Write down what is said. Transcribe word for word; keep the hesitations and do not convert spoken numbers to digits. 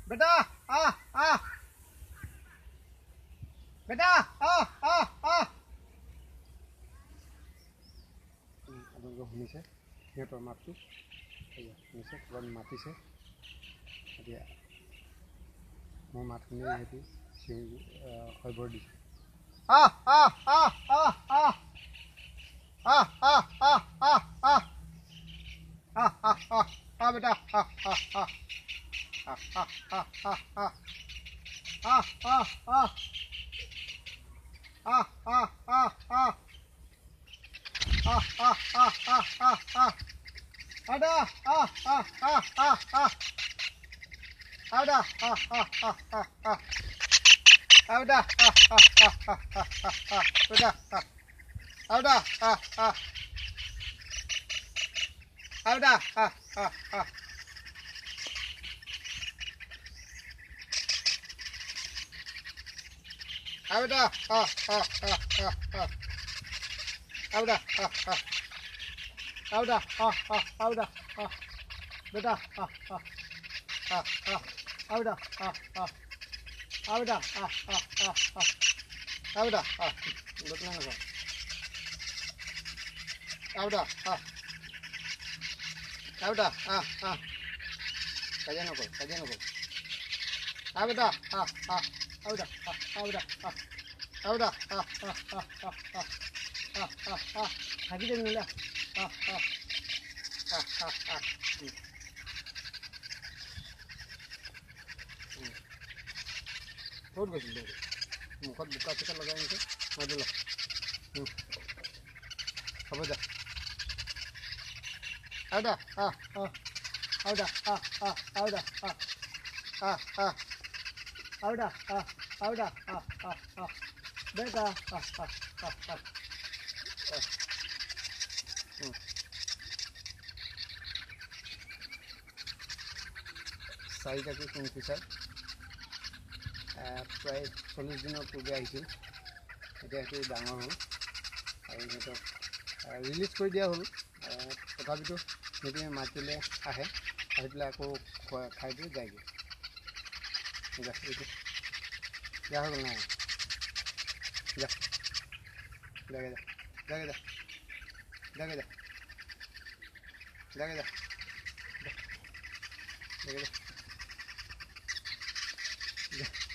बेटा आ आ बेटा आ आ आ আপোনালোকে শুনিছে সিহঁতৰ মাতটো শুনিছে ক'ৰবাত মাতিছে এতিয়া মোৰ মাত শুনি সিহঁতি চিঞৰি খবৰ দিছে আ আ আ আ আ আ আ আ আ আ আ আ আ আ बेटा आ आ आ आ आ आ आ आ आ आ आ आ आ आ आ Ah ah ah ah ah ah. Ada ah ah ah ah ah. Ada ah ah ah ah ah. Ada ah ah ah ah ah ah. Ada ah. Ada ah ah. Ada ah ah ah. Ada ah ah ah ah ah. Ada ah ah. Ada ah ah ada ah. Beda ah ah ah ah. Ada ah ah. Ada ah ah ah ah. Ada ah. Betul nggak? Ada ah. Ada ah ah. Kajian apa? Kajian apa? Ada ah ah. Ada ah. Ada ah. Ada ah ah ah ah ah. Ah ah ah. Lagi dia nila. Ah ah. Ah ah ah. बहुत बची लोग मुखत बुका चक्कर लगाएंगे मदला अब जा आउडा आ आ आउडा आ आ आउडा आ आ आ आउडा आ आउडा आ आ आ बेटा आ आ आ आ চাৰিটা কি শুনছি স্যার প্ৰায় চল্লিছ দিনৰ পূৰ্বে আহিছিল এতিয়া সেইটো ডাঙৰ হ'ল আৰু সিহঁতক ৰিলিজ কৰি দিয়া হ'ল তথাপিতো সিহঁতে মাতিলে আহে আহি পেলাই আকৌ খাই দি যায়গৈ এইটো যা হৈ গ'ল নাই যা যাগে যা যাগে যা যাগে যা যাগে যা যাগে যা